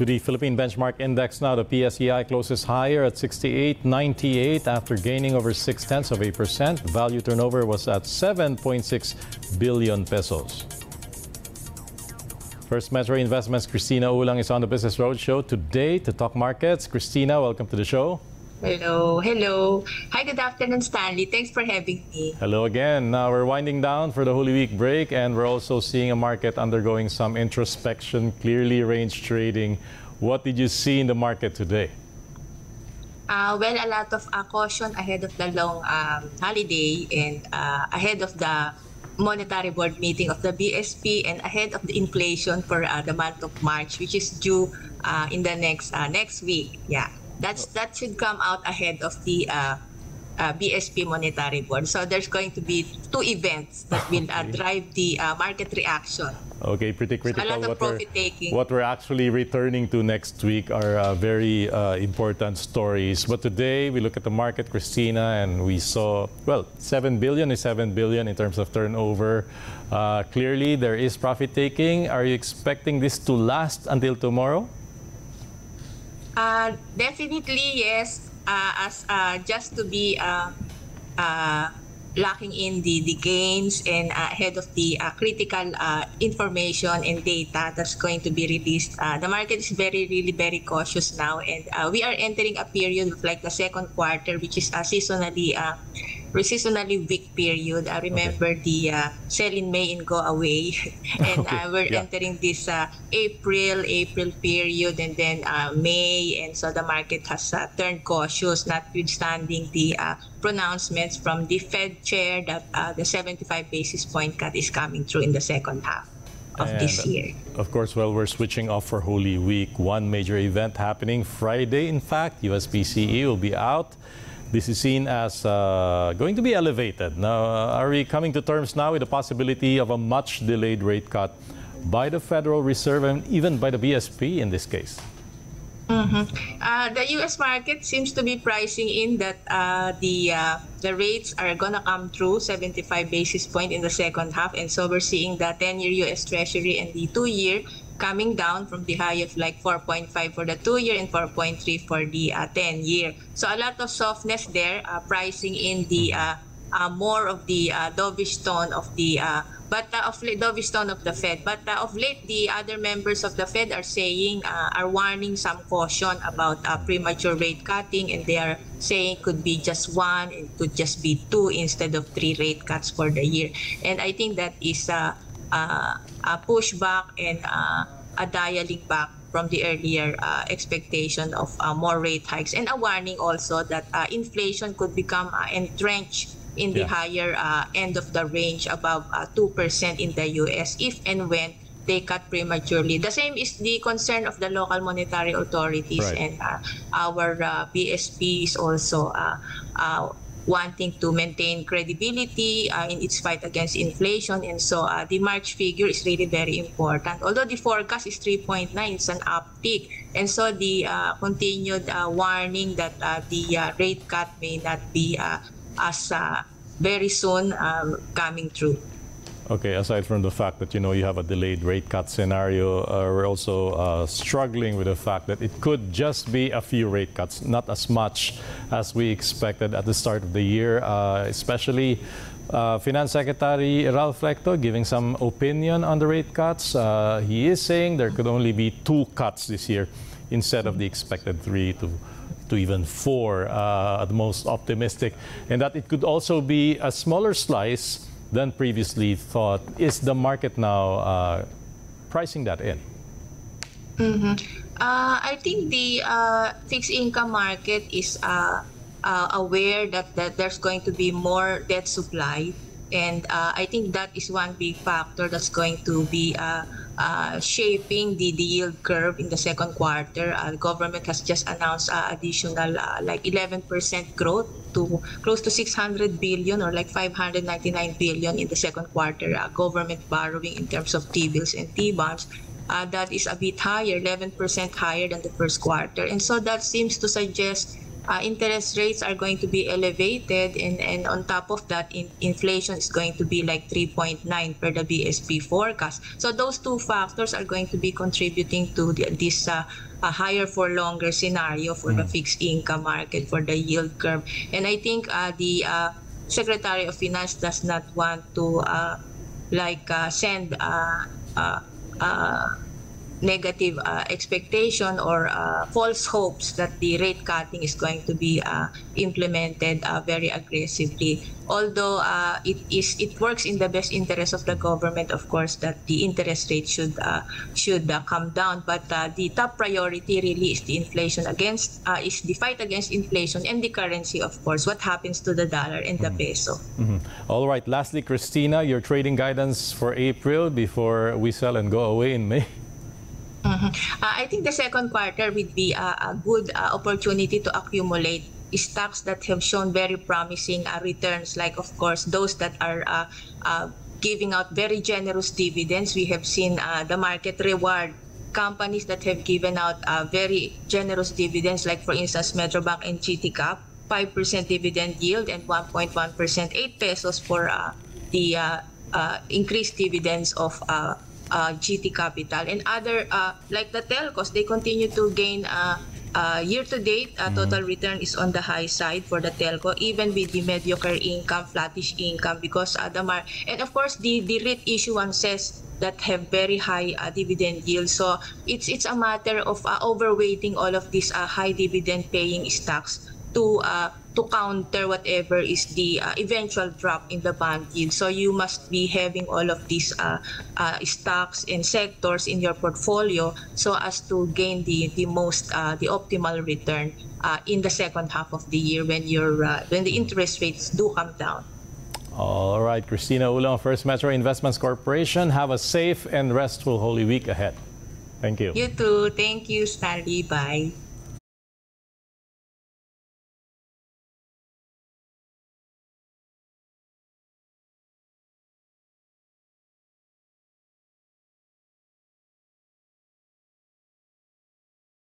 To the Philippine Benchmark Index now, the PSEI closes higher at 68.98 after gaining over 0.6%. Value turnover was at 7.6 billion pesos. First Metro Investments' Christina Ulang is on the Business Roadshow today to talk markets. Christina, welcome to the show. Hello. Hi, good afternoon, Stanley. Thanks for having me. Hello again. Now we're winding down for the Holy Week break, and we're also seeing a market undergoing some introspection, clearly range trading. What did you see in the market today? Well, a lot of caution ahead of the long holiday and ahead of the monetary board meeting of the BSP and ahead of the inflation for the month of March, which is due in the next week. Yeah. That should come out ahead of the BSP monetary board. So there's going to be two events that will drive the market reaction. Okay, pretty critical. A lot of profit taking. What we're actually returning to next week are very important stories. But today we look at the market, Christina, and we saw, well, 7 billion is 7 billion in terms of turnover. Clearly, there is profit taking. Are you expecting this to last until tomorrow? Definitely yes. As just to be locking in the gains and ahead of the critical information and data that's going to be released. The market is really very cautious now, and we are entering a period of like the second quarter, which is seasonally weak period. I remember the sell in May and go away, and we're entering this April period, and then May, and so the market has turned cautious, notwithstanding the pronouncements from the Fed chair that the 75 basis point cut is coming through in the second half of this year. Of course, well, we're switching off for Holy Week. One major event happening Friday, in fact, USPCE will be out. This is seen as going to be elevated. Now, are we coming to terms now with the possibility of a much delayed rate cut by the Federal Reserve and even by the BSP in this case? The U.S. market seems to be pricing in that the rates are going to come through 75 basis point in the second half. And so we're seeing the 10-year U.S. Treasury and the 2-year coming down from the high of like 4.5 for the 2-year and 4.3 for the 10-year. So a lot of softness there, pricing in the more of the dovish tone of the dovish tone of the Fed. But of late, the other members of the Fed are warning some caution about premature rate cutting, and they are saying could be just one, it could just be two instead of 3 rate cuts for the year. And I think that is a pushback and a dialing back from the earlier expectation of more rate hikes, and a warning also that inflation could become entrenched in the higher end of the range, above 2% in the US if and when they cut prematurely. The same is the concern of the local monetary authorities, and our BSP is also wanting to maintain credibility in its fight against inflation. And so the March figure is really very important. Although the forecast is 3.9, it's an uptick. And so the continued warning that the rate cut may not be as very soon coming through. Okay, aside from the fact that, you have a delayed rate cut scenario, we're also struggling with the fact that it could just be a few rate cuts, not as much as we expected at the start of the year, especially Finance Secretary Ralph Recto giving some opinion on the rate cuts. He is saying there could only be 2 cuts this year instead of the expected 3 to even 4 at the most optimistic, and that it could also be a smaller slice than previously thought. Is the market now pricing that in? I think the fixed income market is aware that there's going to be more debt supply, and I think that is one big factor that's going to be shaping the yield curve in the second quarter. The government has just announced additional like 11% growth to close to 600 billion or like 599 billion in the second quarter government borrowing in terms of T-bills and T-bonds. That is a bit higher, 11% higher than the first quarter. And so that seems to suggest interest rates are going to be elevated, and on top of that, inflation is going to be like 3.9 per the BSP forecast. So those two factors are going to be contributing to this higher for longer scenario for the fixed income market, for the yield curve. And I think the Secretary of Finance does not want to send negative expectation or false hopes that the rate cutting is going to be implemented very aggressively. Although it works in the best interest of the government, of course, that the interest rate should come down. But the top priority really is the inflation is the fight against inflation and the currency, of course. What happens to the dollar and the peso? All right. Lastly, Christina, your trading guidance for April before we sell and go away in May. I think the second quarter would be a good opportunity to accumulate stocks that have shown very promising returns, like, of course, those that are giving out very generous dividends. We have seen the market reward companies that have given out very generous dividends, like, for instance, Metrobank and GTCap, 5% dividend yield and 1.1%, 8 pesos for the increased dividends of GT Capital. And other, like the telcos, they continue to gain year-to-date. Total return is on the high side for the telco, even with the mediocre income, flattish income, because and of course the REIT issuances that have very high dividend yield. So it's a matter of overweighting all of these high dividend paying stocks to counter whatever is the eventual drop in the bond yield. So you must be having all of these stocks and sectors in your portfolio so as to gain the optimal return in the second half of the year when the interest rates do come down. All right, Christina Ulang, First Metro Investments Corporation. Have a safe and restful Holy Week ahead. Thank you. You too. Thank you, Stanley. Bye.